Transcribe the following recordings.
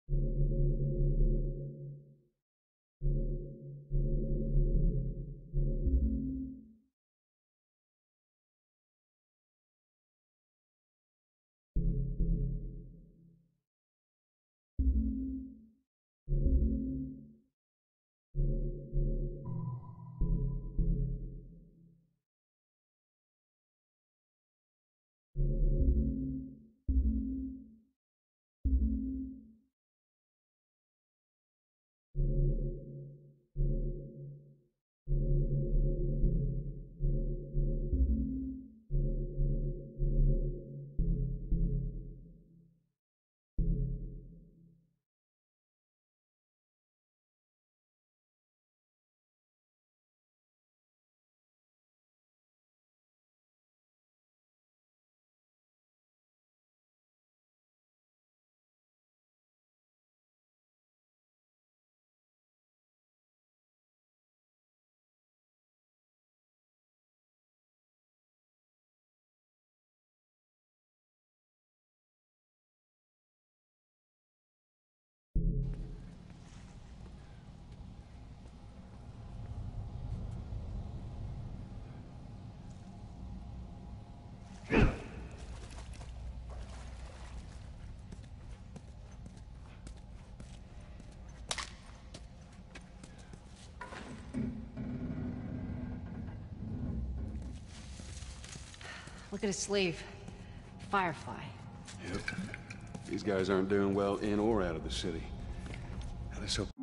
Look at his sleeve. Firefly. Yep. These guys aren't doing well in or out of the city. Now let's hope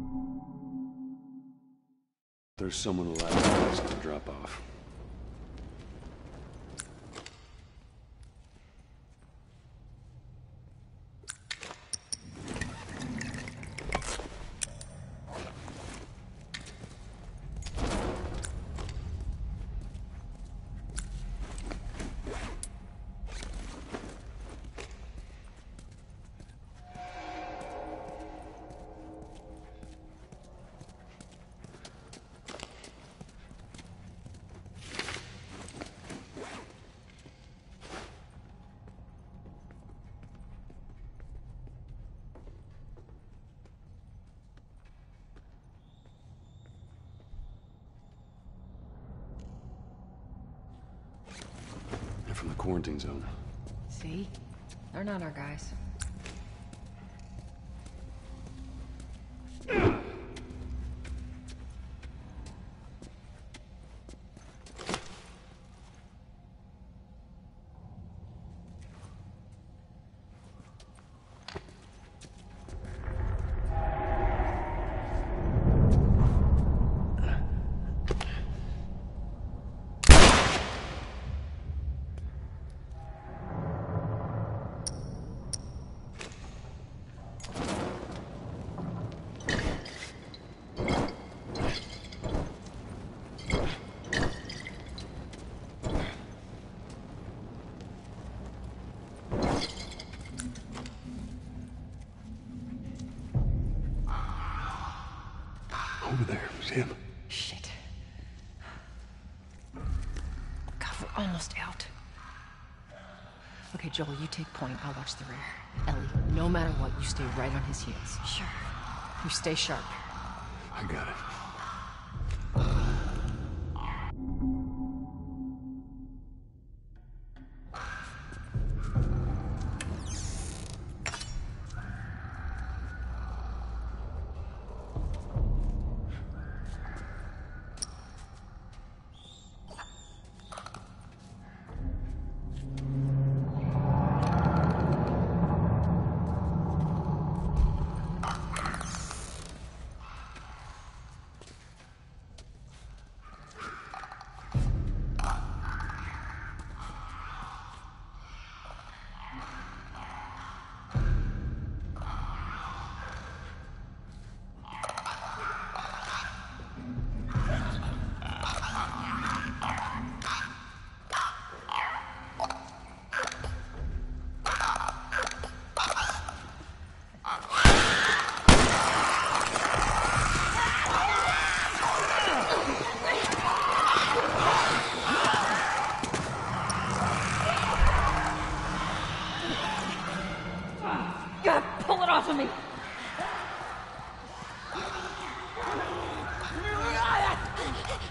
there's someone alive to drop off. From the quarantine zone. See? They're not our guys. Over there, Sam. Shit. God, we're almost out. Okay, Joel, you take point. I'll watch the rear. Ellie, no matter what, you stay right on his heels. Sure. You stay sharp. I got it.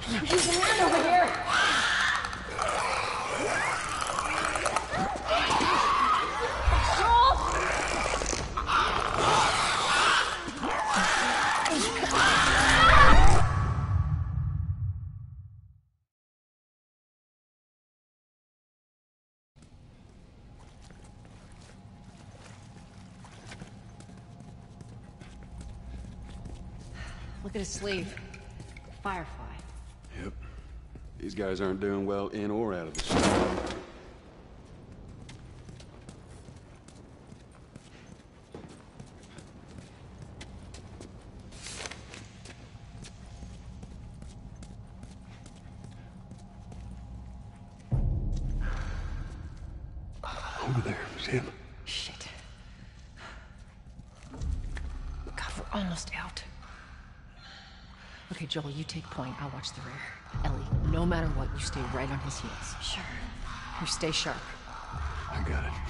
Use your hand over here! Look at his sleeve. Firefly. Yep. These guys aren't doing well in or out of the city. Over there, it's him. Shit. God, we're almost out. Okay, Joel, you take point. I'll watch the rear. Ellie, no matter what, you stay right on his heels. Sure. You stay sharp. I got it.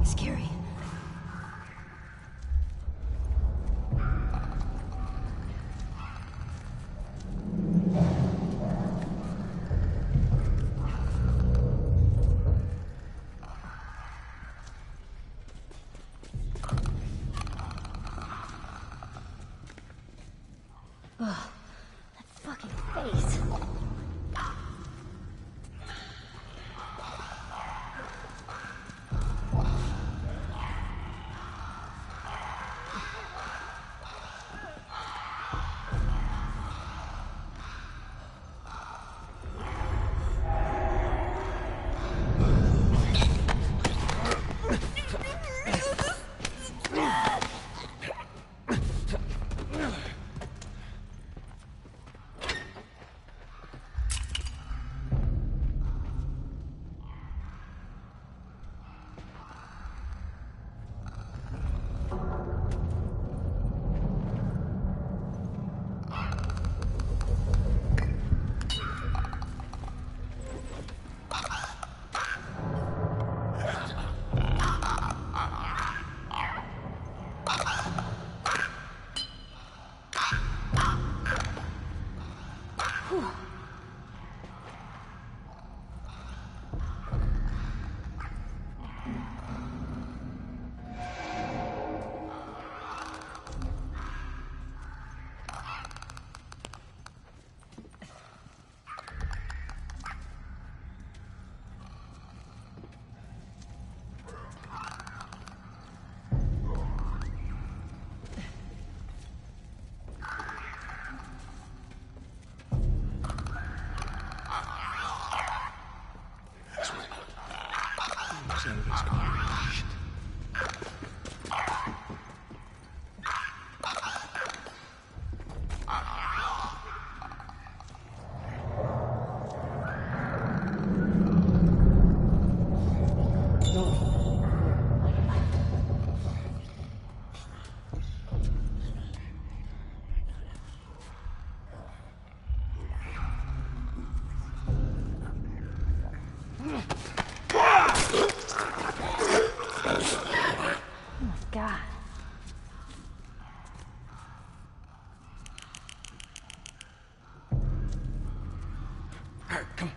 Scary. Ugh, that fucking face. Saturday's car. Shit. God. All right, come on.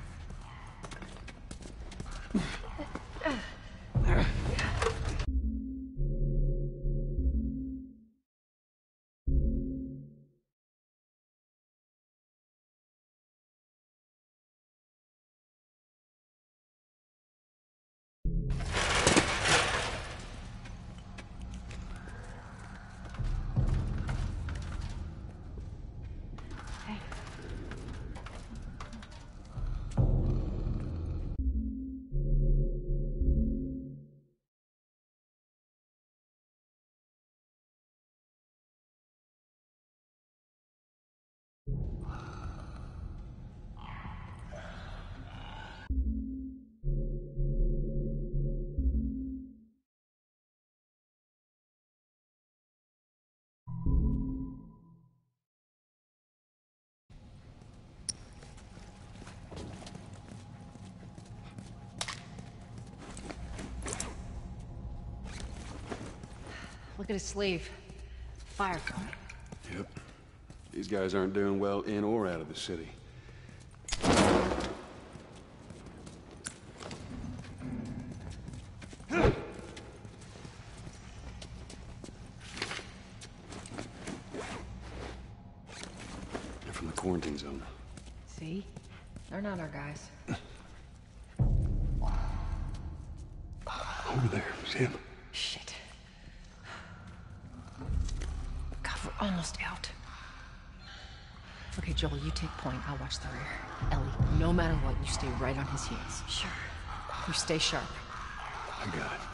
Look at his sleeve. Firefly. Yep. These guys aren't doing well in or out of the city. They're from the quarantine zone. See? They're not our guys. Over there, see him? Shit. God, we're almost out. Okay, Joel, you take point. I'll watch the rear. Ellie, no matter what, you stay right on his heels. Sure. You stay sharp. I got it.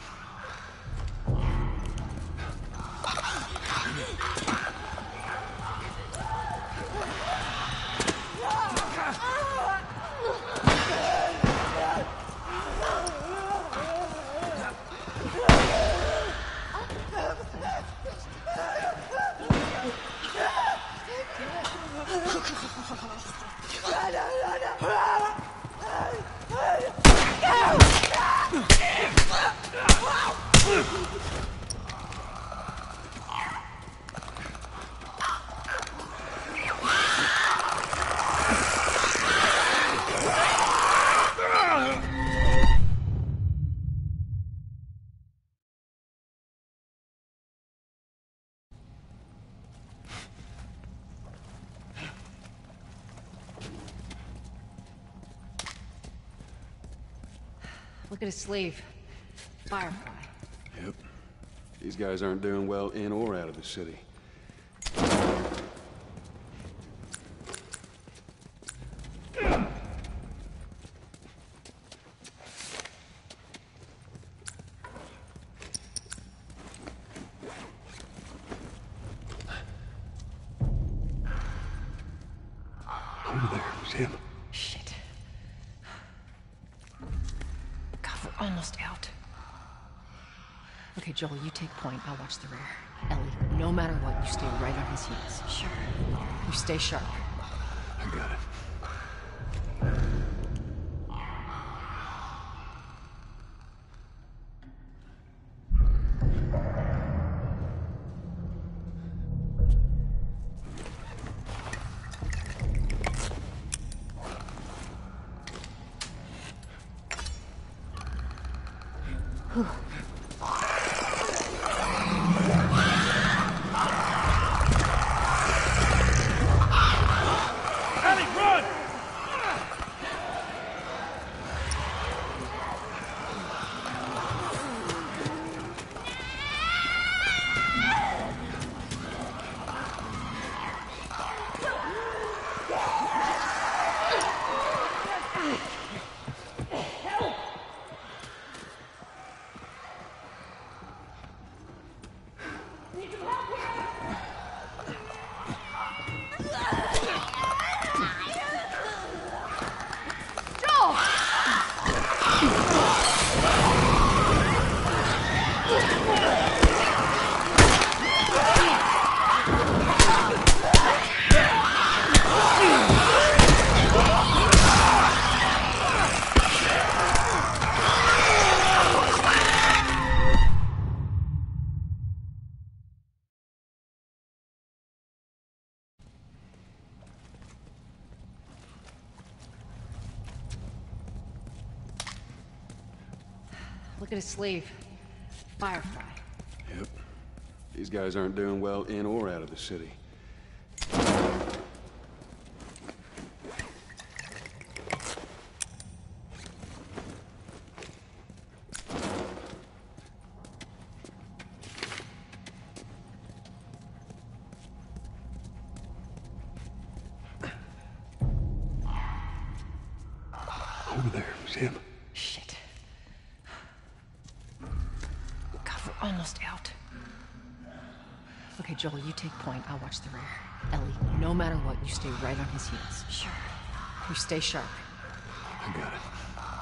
Look at his sleeve. Firefly. Yep. These guys aren't doing well in or out of the city. Over there, it was him. Shit. God, we're almost out. Okay, Joel, you take point. I'll watch the rear. Ellie, no matter what, you stay right on his heels. Sure. You stay sharp. I got it. Look at his sleeve. Firefly. Yep. These guys aren't doing well in or out of the city. Over there, it was him. Shit. God, we're almost out. Okay, Joel, you take point. I'll watch the rear. Ellie, no matter what, you stay right on his heels. Sure. You stay sharp. I got it.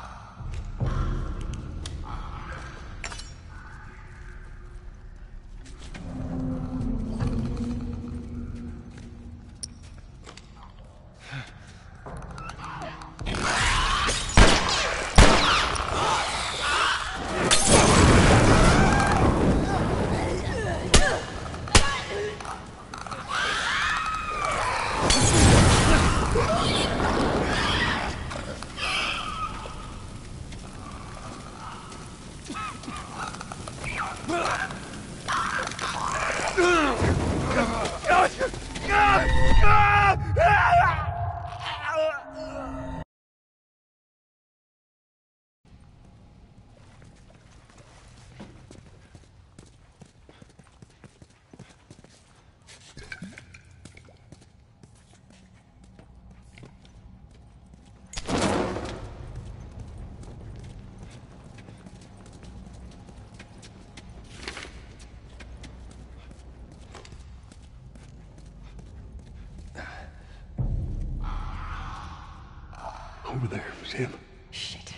Over there, it was him. Shit.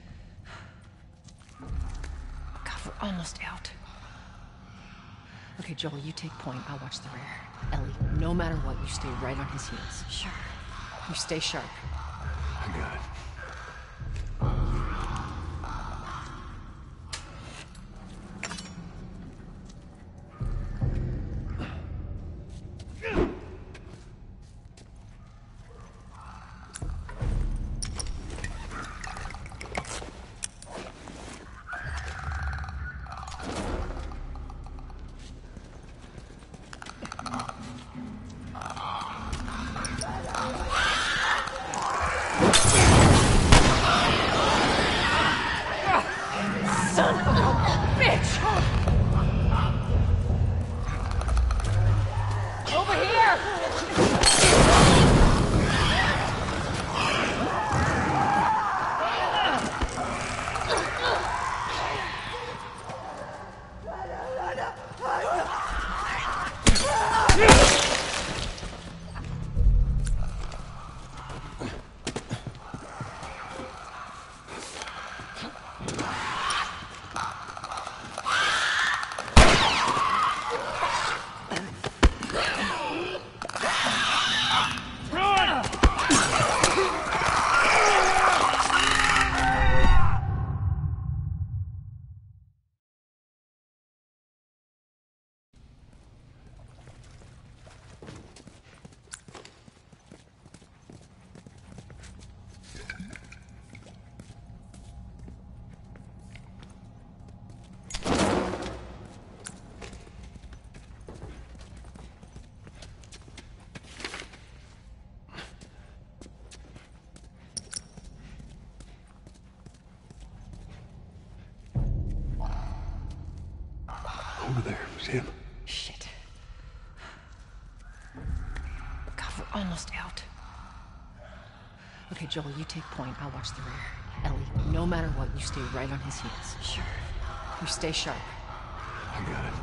God, we're almost out. Okay, Joel, you take point. I'll watch the rear. Ellie, no matter what, you stay right on his heels. Sure. You stay sharp. I got it. Over there. See him? Shit. God, we're almost out. Okay, Joel, you take point. I'll watch the rear. Ellie, no matter what, you stay right on his heels. Sure. You stay sharp. I got it.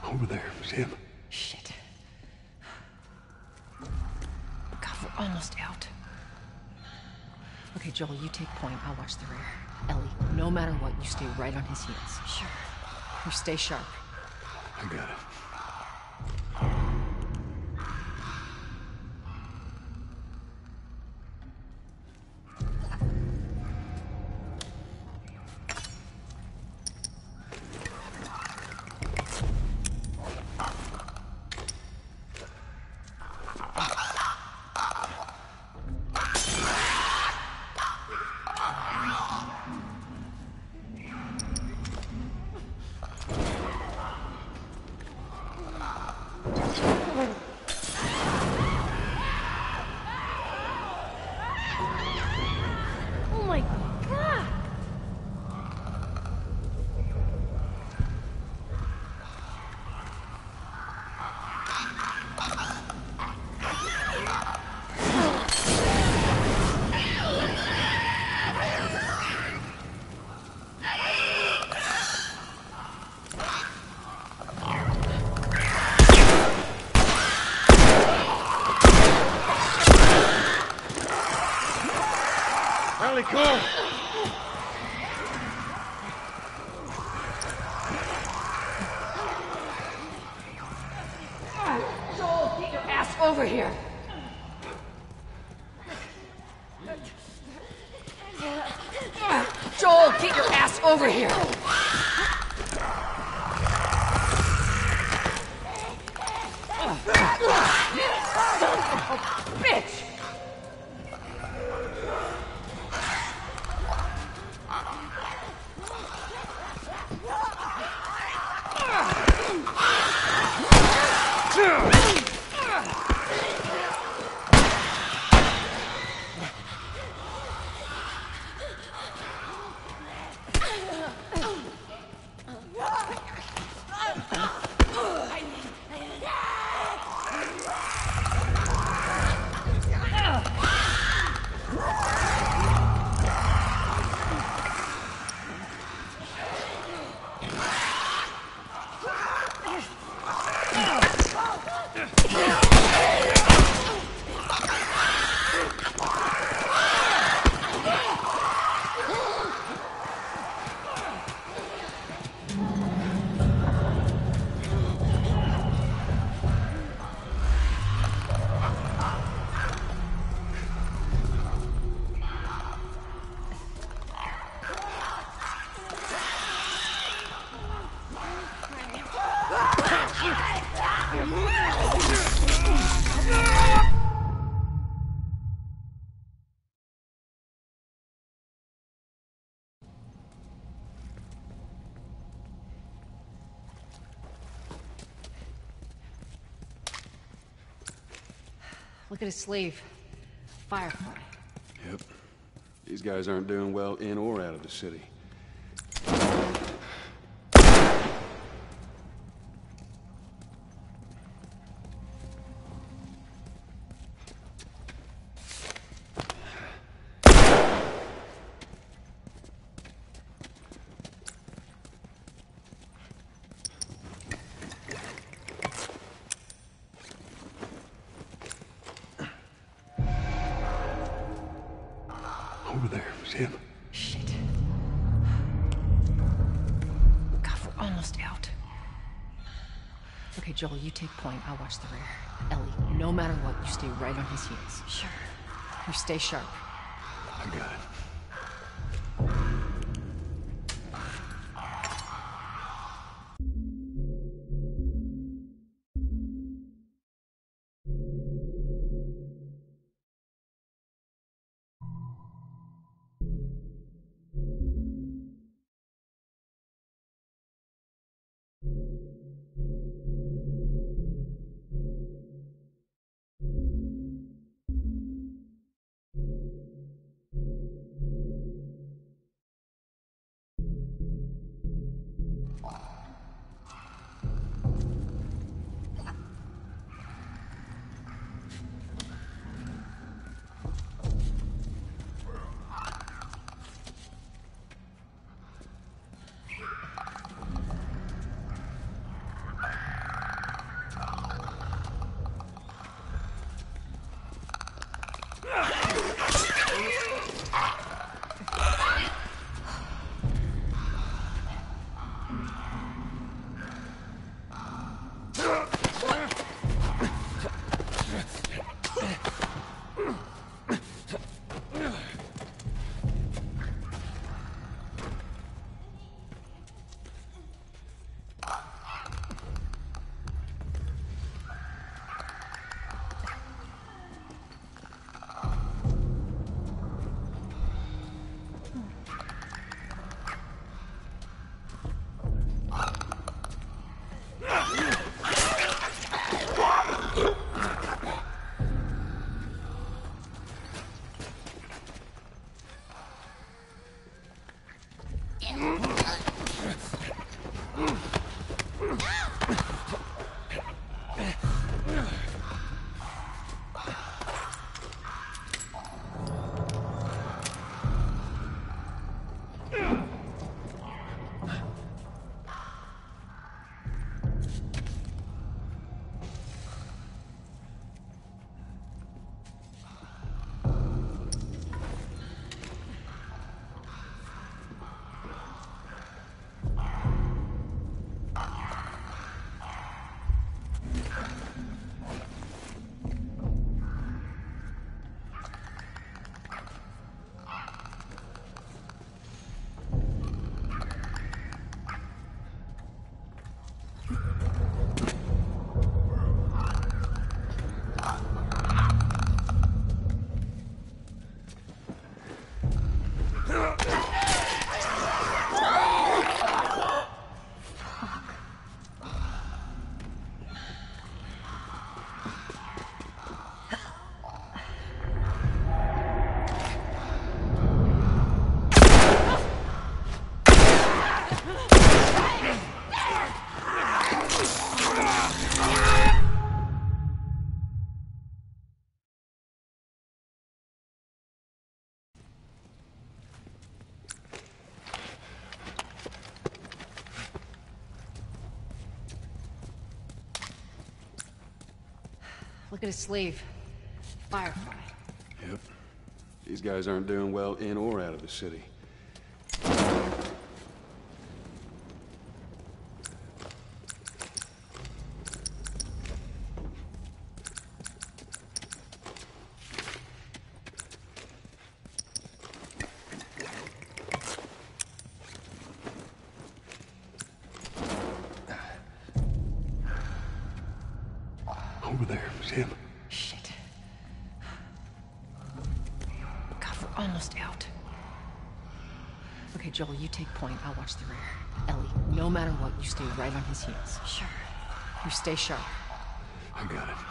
Over there. See him? Shit. God, we're almost out. Okay, Joel, you take point. I'll watch the rear. Ellie, no matter what, you stay right on his heels. Sure. You stay sharp. I got it. Oh my god! Ellie, come! Joel, get your ass over here! Joel, get your ass over here! Bitch! Look at his sleeve. Firefly. Yep. These guys aren't doing well in or out of the city. Over there. See him? Shit. God, we're almost out. Okay, Joel, you take point. I'll watch the rear. Ellie, no matter what, you stay right on his heels. Sure. You stay sharp. I got it. Look at his sleeve. Firefly. Yep. These guys aren't doing well in or out of the city. Over there, it's him. Shit. God, we're almost out. Okay, Joel, you take point. I'll watch the rear. Ellie, no matter what, you stay right on his heels. Sure. You stay sharp. I got it.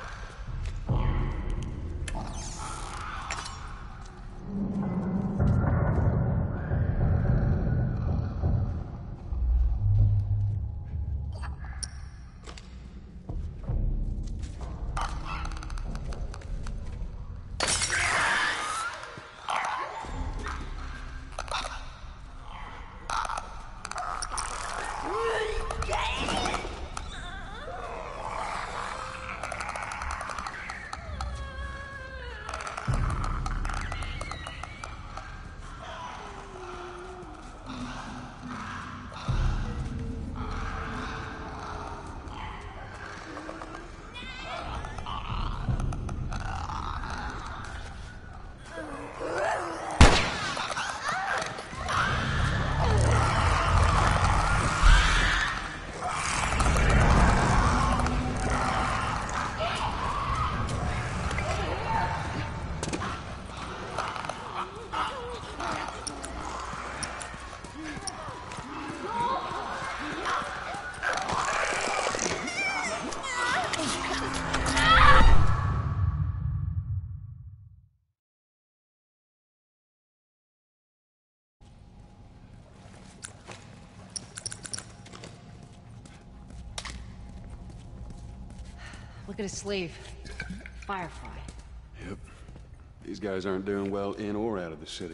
Look at his sleeve. Firefly. Yep. These guys aren't doing well in or out of the city.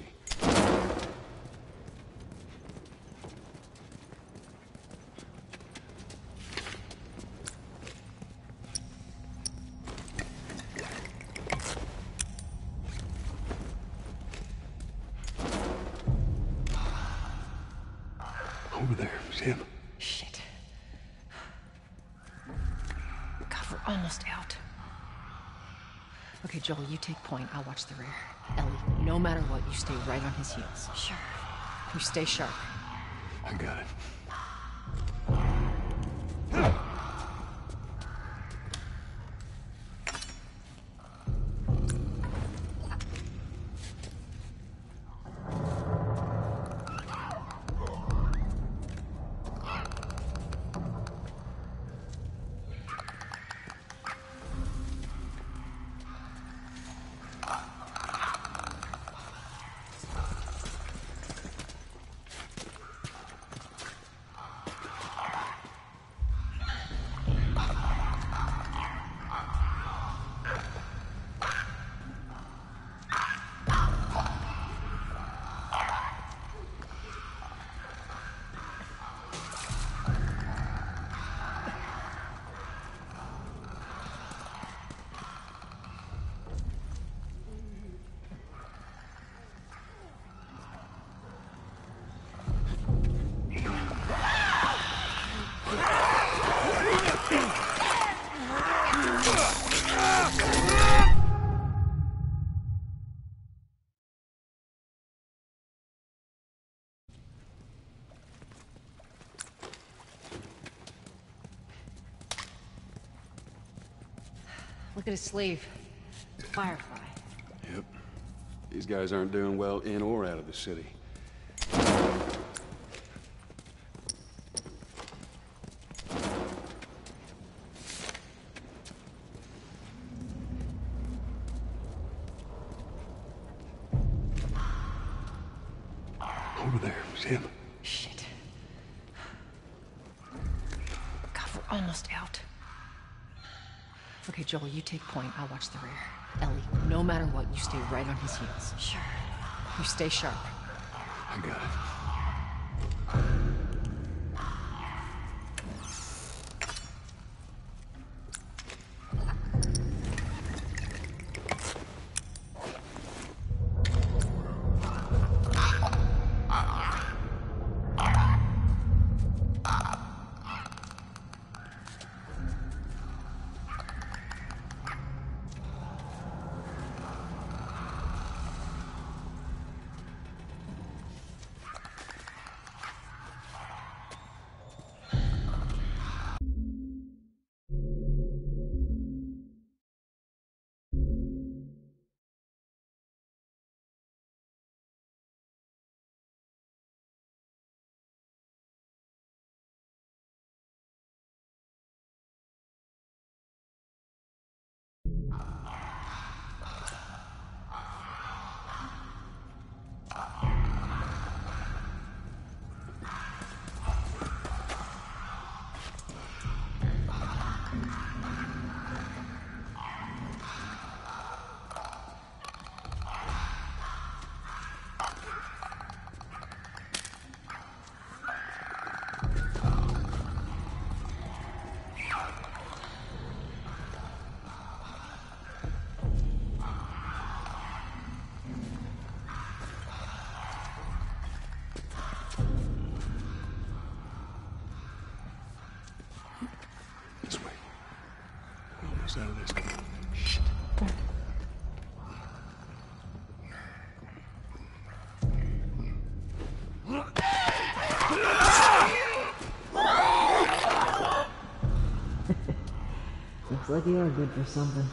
Over there, it's It's him. Shit. God, we're almost out. Okay, Joel, you take point. I'll watch the rear. Ellie, no matter what, you stay right on his heels. Sure. You stay sharp. I got it. Look at his sleeve. Firefly. Yep. These guys aren't doing well in or out of the city. Over there, it's him. Shit. God, we're almost out. Okay, Joel, you take point. I'll watch the rear. Ellie, no matter what, you stay right on his heels. Sure. You stay sharp. I got it. This way. Almost out of this. Shit. Looks like you are good for something.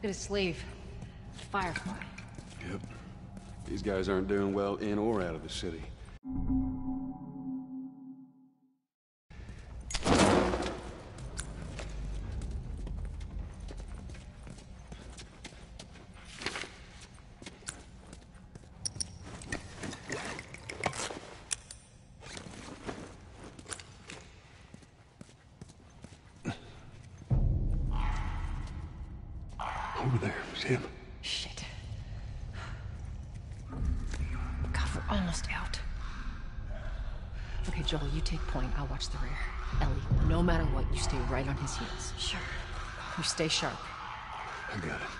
Look at his sleeve. Firefly. Yep. These guys aren't doing well in or out of the city. Over there, see him? Shit. God, we're almost out. Okay, Joel, you take point. I'll watch the rear. Ellie, no matter what, you stay right on his heels. Sure. You stay sharp. I got it.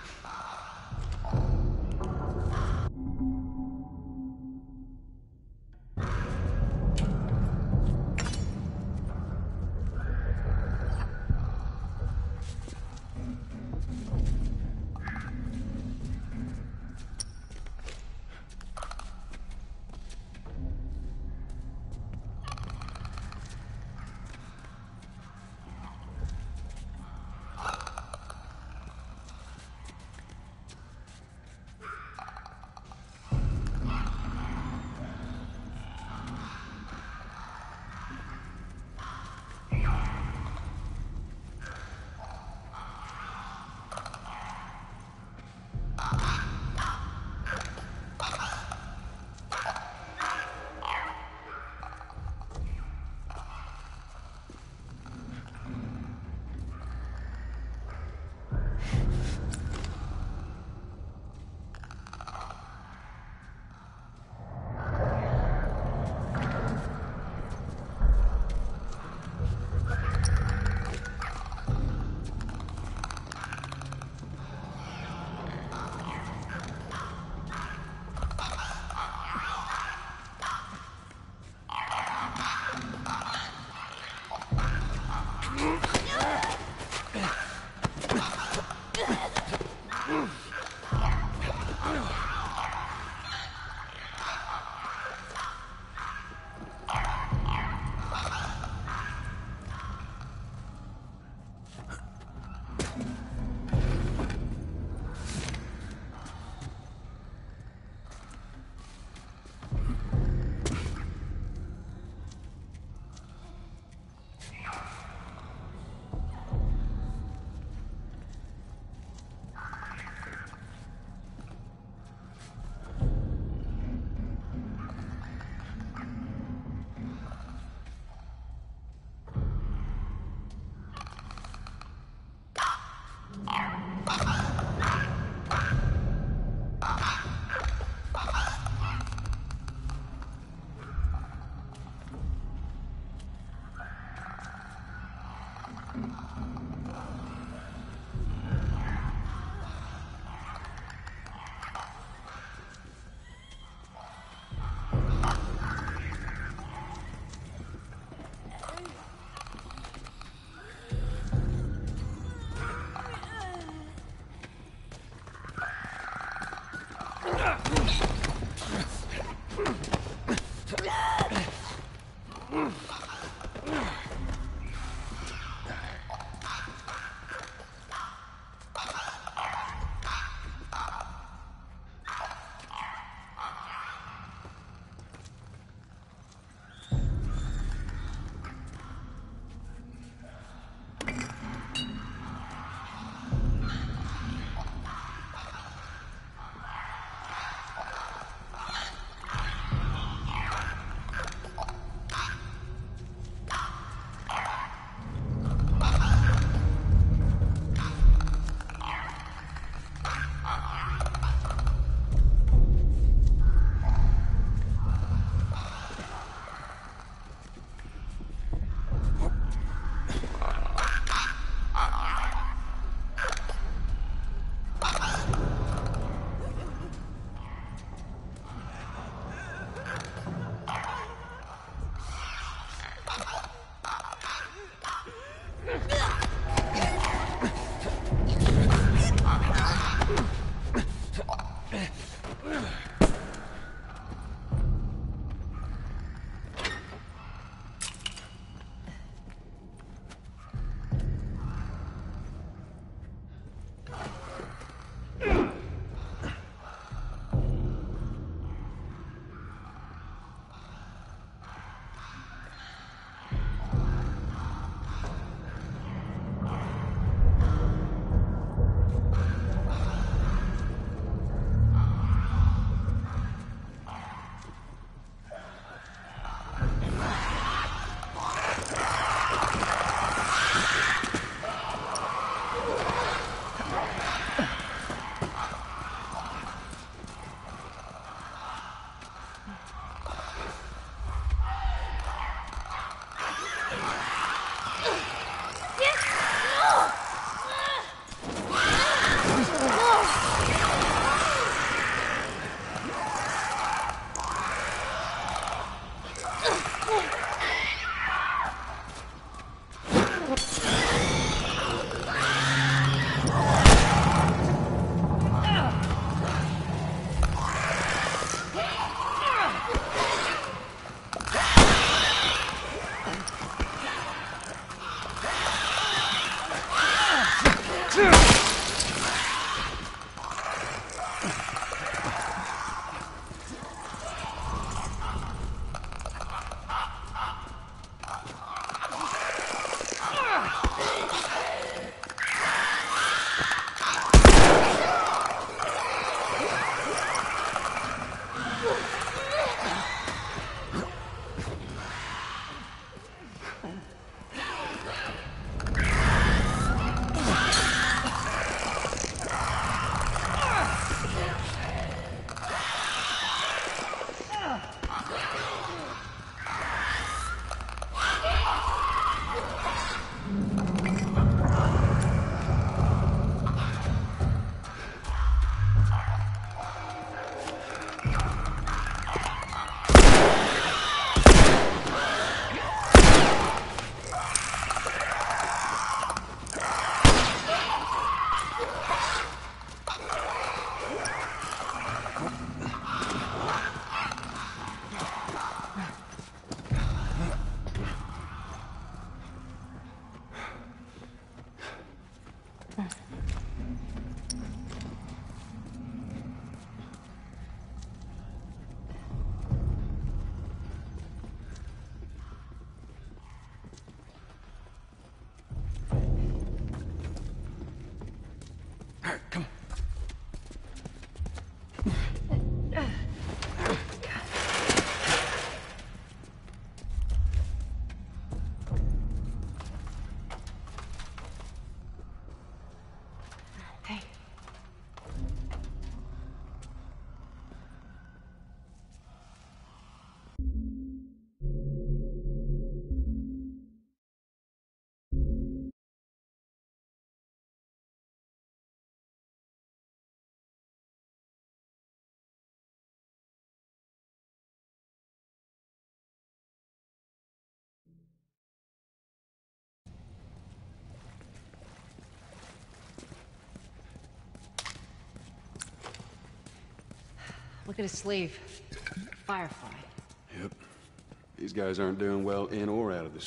Look at his sleeve. Firefly. Yep. These guys aren't doing well in or out of the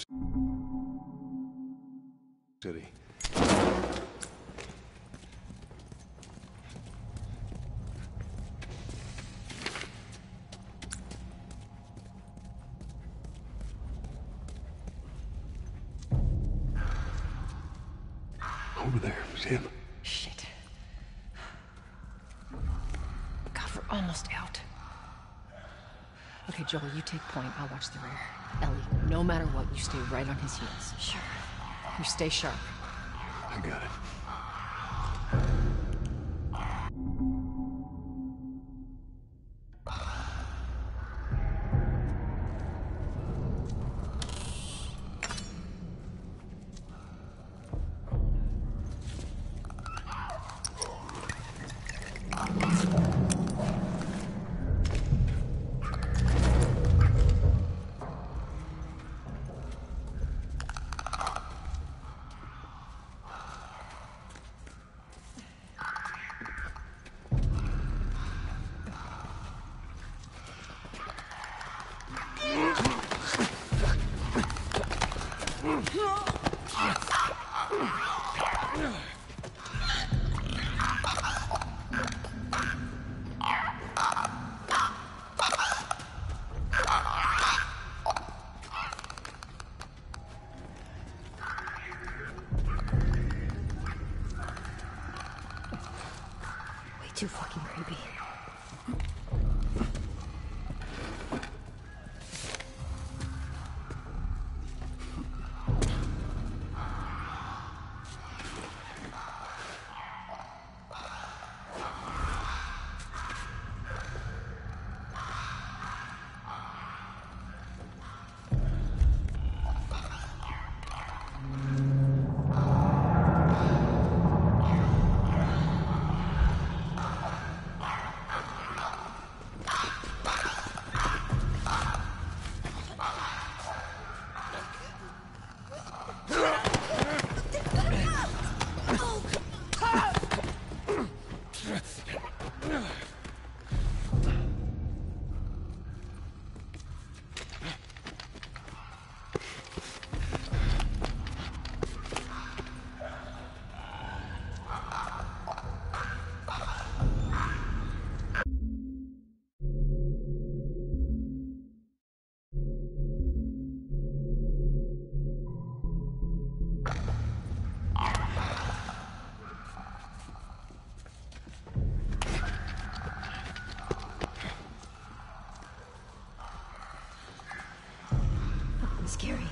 city. Over there, it's him. Shit. God, we're almost out. Okay, Joel, you take point. I'll watch the rear. Ellie, no matter what, you stay right on his heels. Sure. You stay sharp. I got it. Way too fucking creepy. Scary.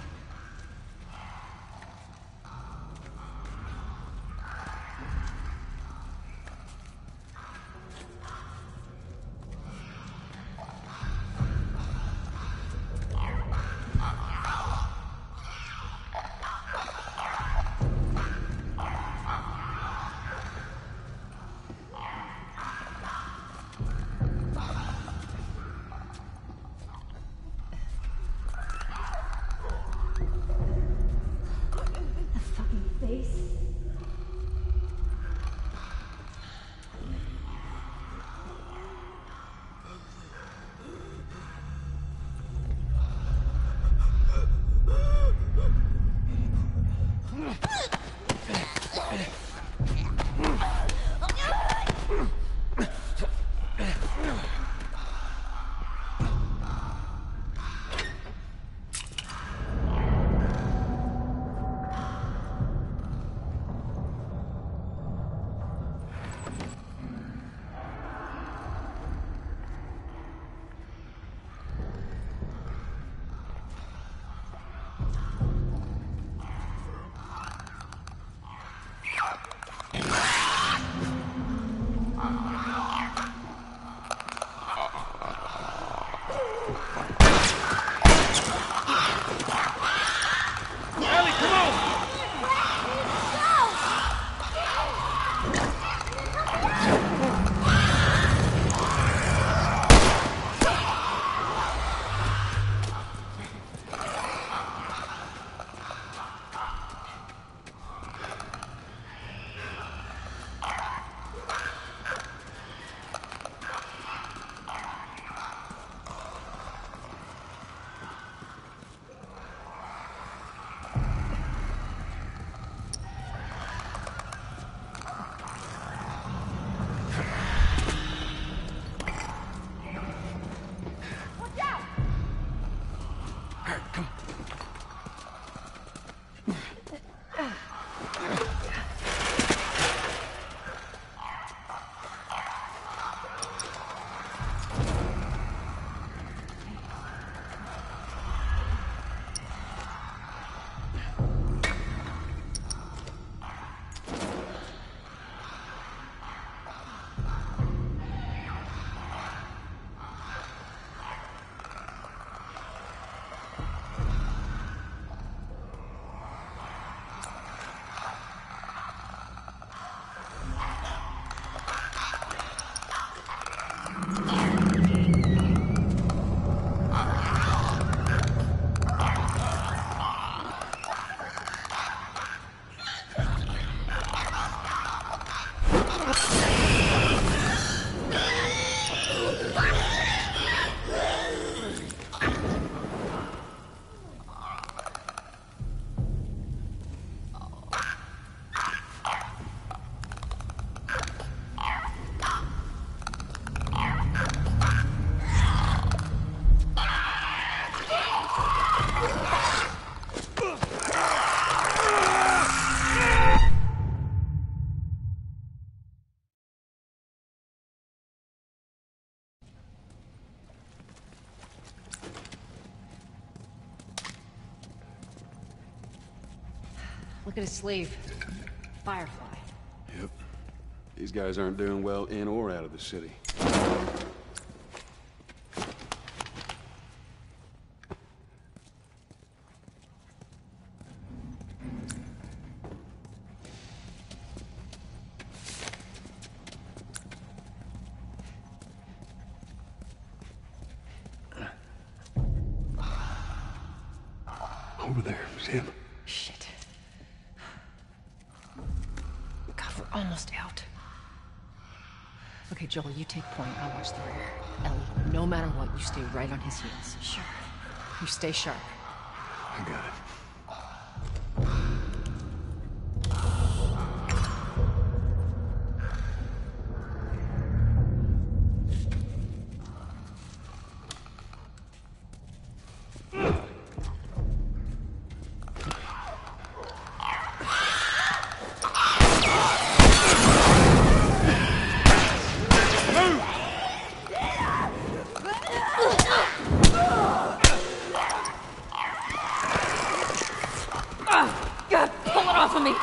Look at his sleeve. Firefly. Yep. These guys aren't doing well in or out of the city. Over there, it's him. Shit. God, we're almost out. Okay, Joel, you take point. I'll watch the rear. Ellie, no matter what, you stay right on his heels. Sure. You stay sharp. I got it. God, pull it off of me!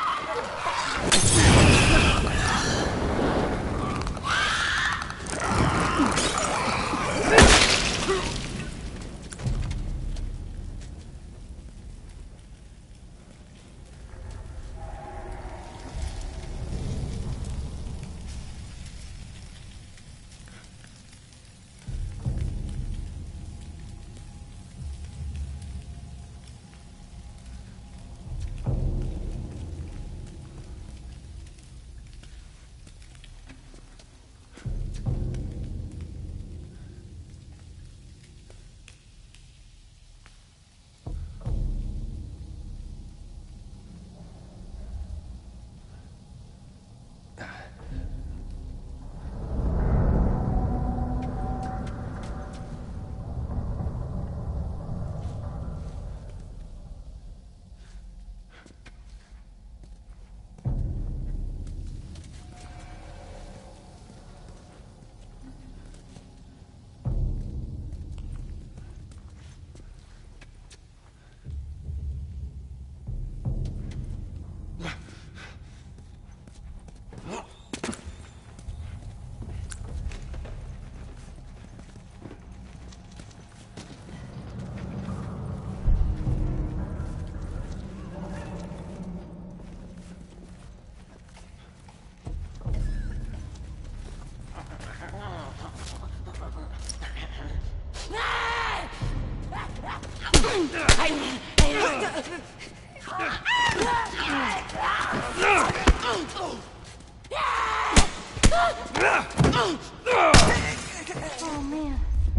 Oh, man.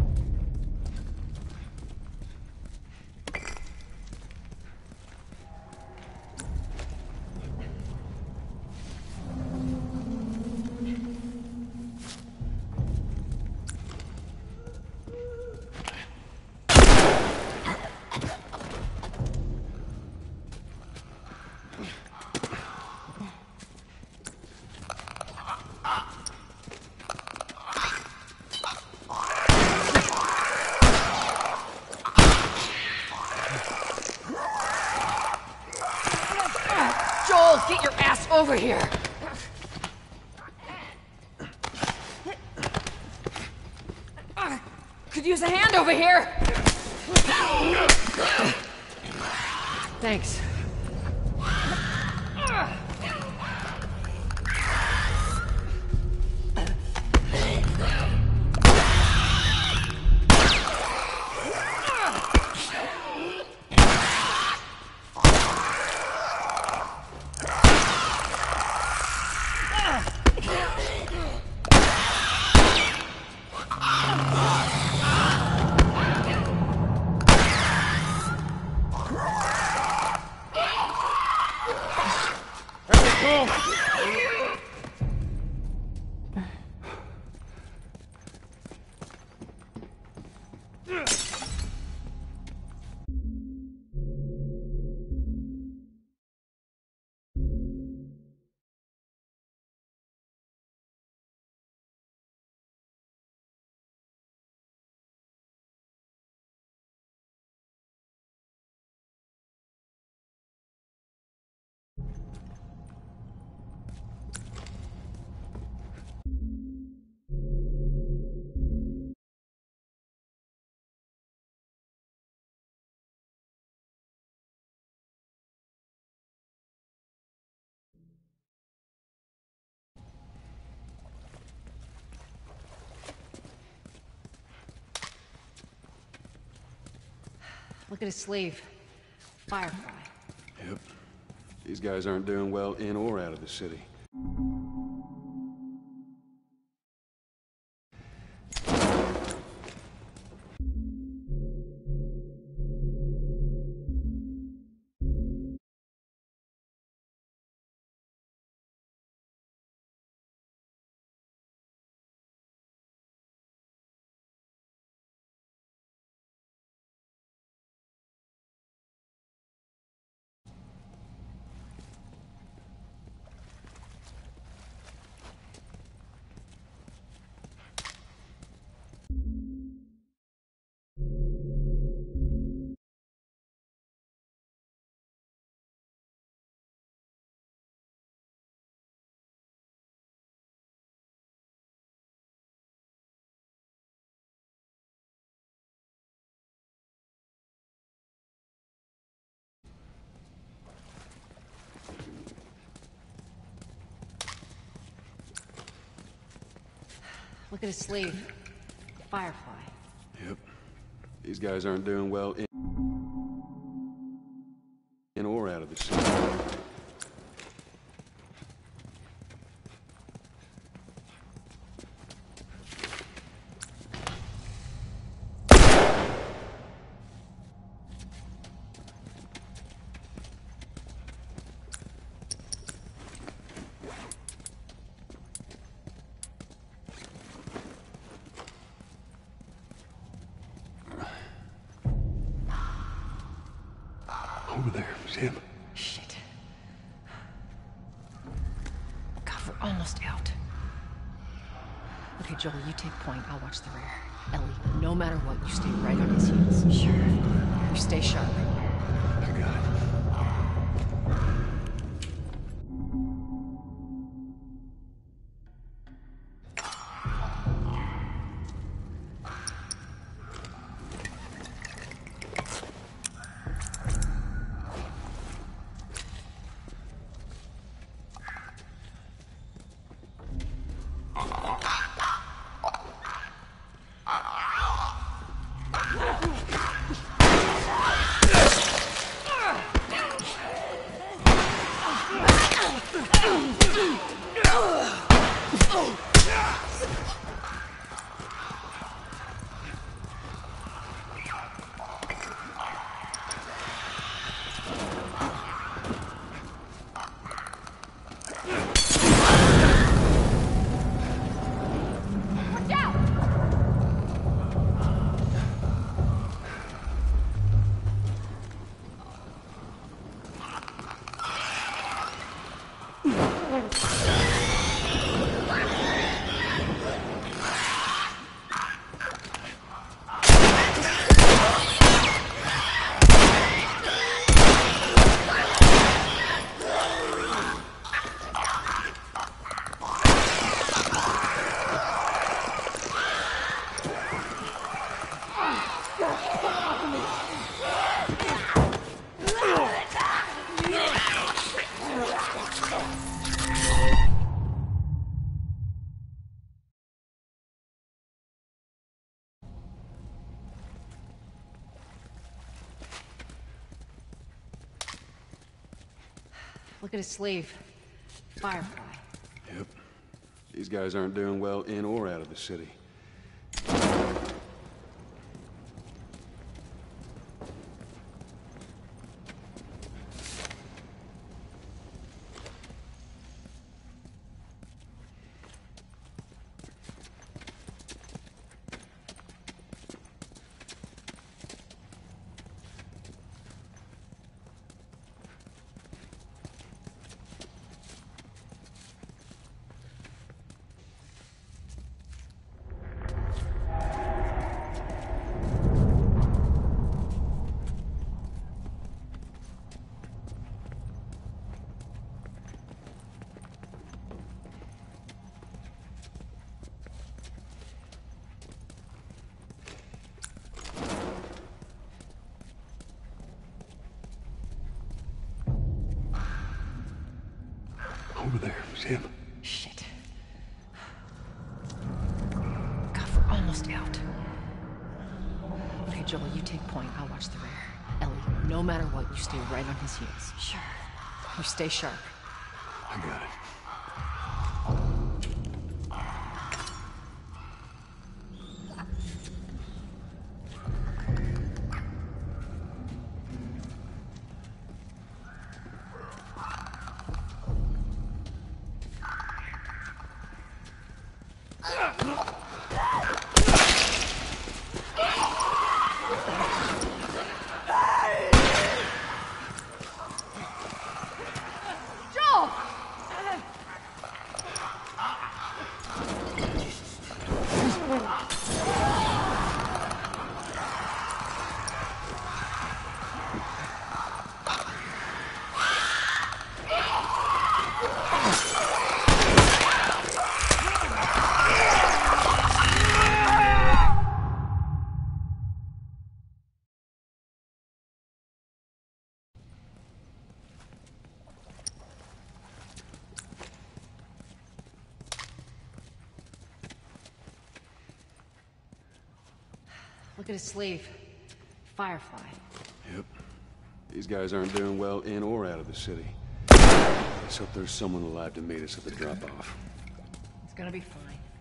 Joel, get your ass over here! Could use a hand over here! Thanks. Look at his sleeve. Firefly. Yep. These guys aren't doing well in or out of the city. Look at his sleeve. Firefly. Yep. These guys aren't doing well in or out of the city. Over there, it's him. Shit. God, we're almost out. Okay, Joel, you take point. I'll watch the rear. Ellie, no matter what, you stay right on his heels. Sure. You stay sharp. I got it. Look at his sleeve. Firefly. Yep. These guys aren't doing well in or out of the city. Over there, it's him. Shit. God, we're almost out. Okay, Joel, you take point. I'll watch the rear. Ellie, no matter what, you stay right on his heels. Sure. You stay sharp. I got it. Joel! Look at his sleeve. Firefly. Yep. These guys aren't doing well in or out of the city. Let's hope there's someone alive to meet us at the drop-off. It's gonna be fine.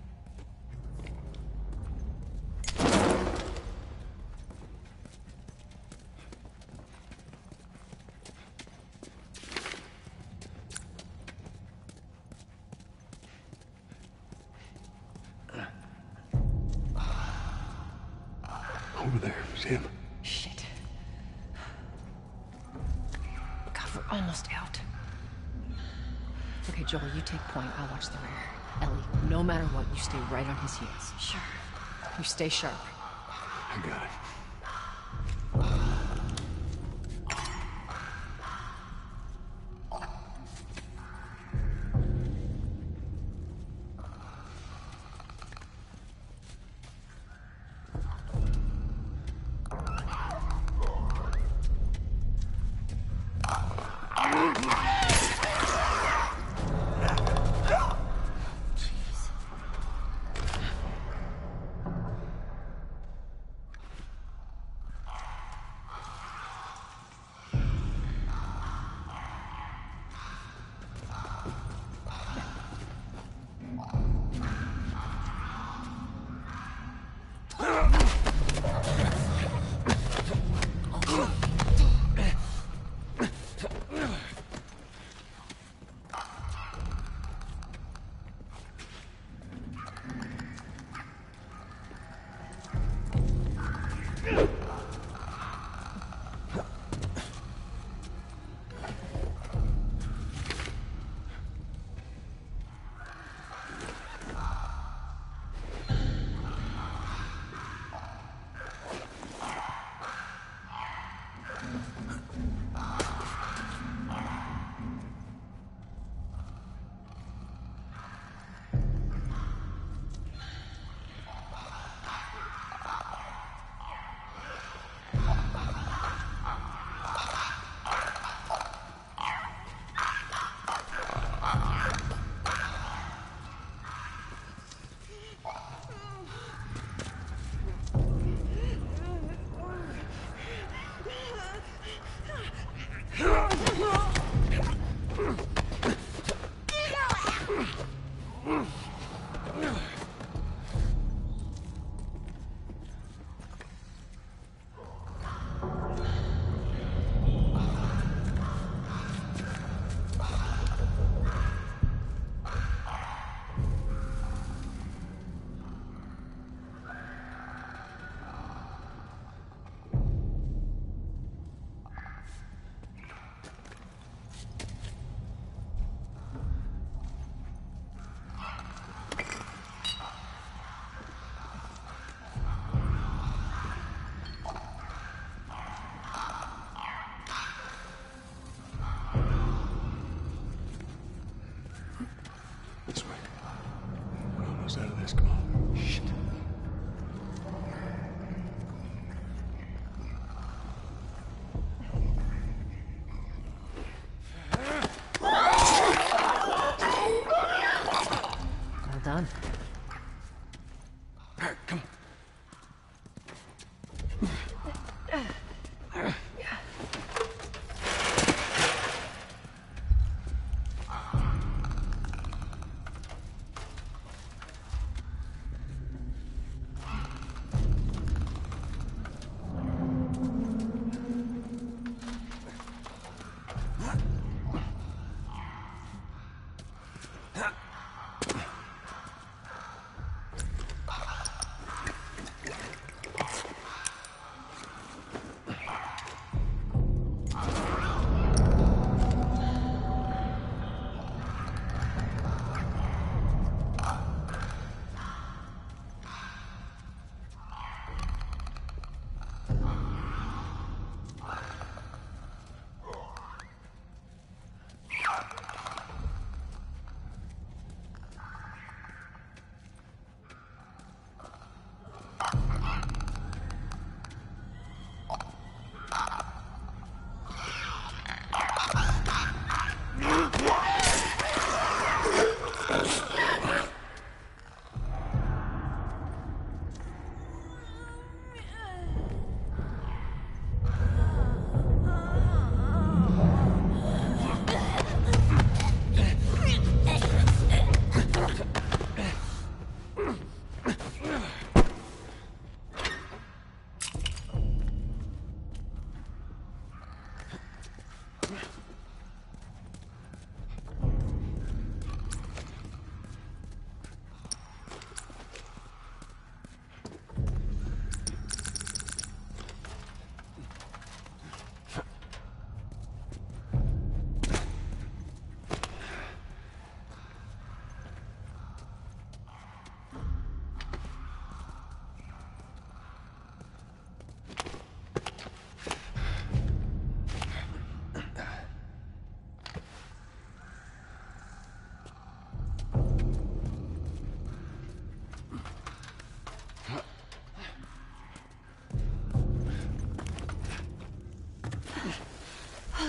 Over there, it's him. Shit. God, we're almost out. Okay, Joel, you take point. I'll watch the rear. Ellie, no matter what, you stay right on his heels. Sure. You stay sharp. I got it.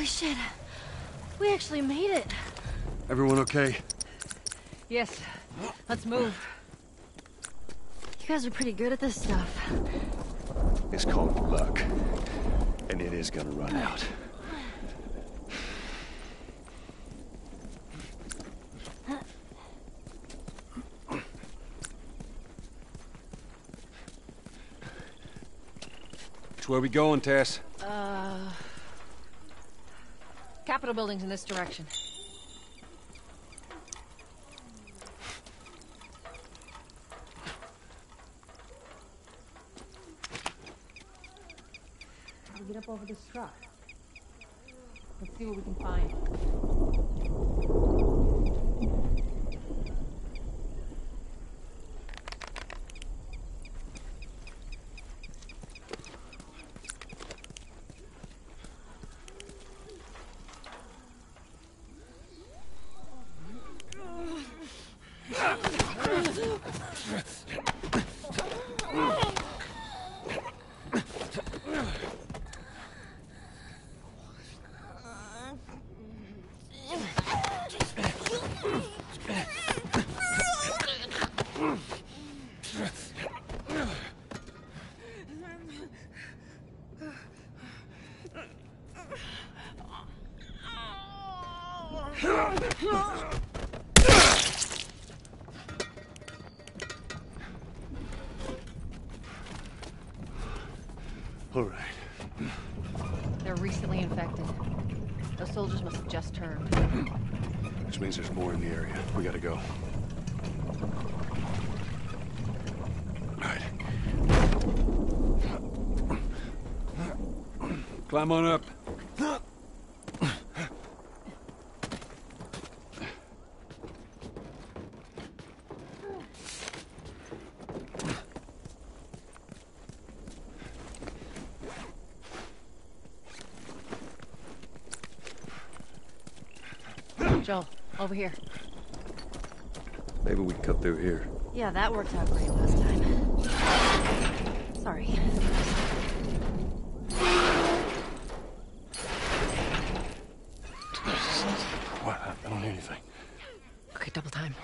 Holy shit. We actually made it. Everyone okay? Yes. Let's move. You guys are pretty good at this stuff. It's called luck. And it is gonna run out. Which way we going, Tess? Capitol building's in this direction. We'll get up over this truck. Let's see what we can find. All right. They're recently infected. Those soldiers must have just turned. Which means there's more in the area. We gotta go. All right. Climb on up. Joel, over here. Maybe we cut through here. Yeah, that worked out great last time. Sorry. What? I don't hear anything. Okay, double time.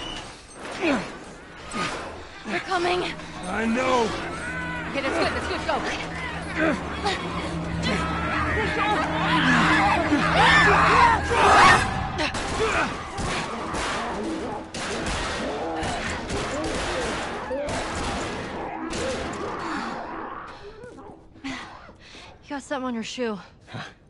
They're coming. I know! Okay, that's good, go. You got something on your shoe.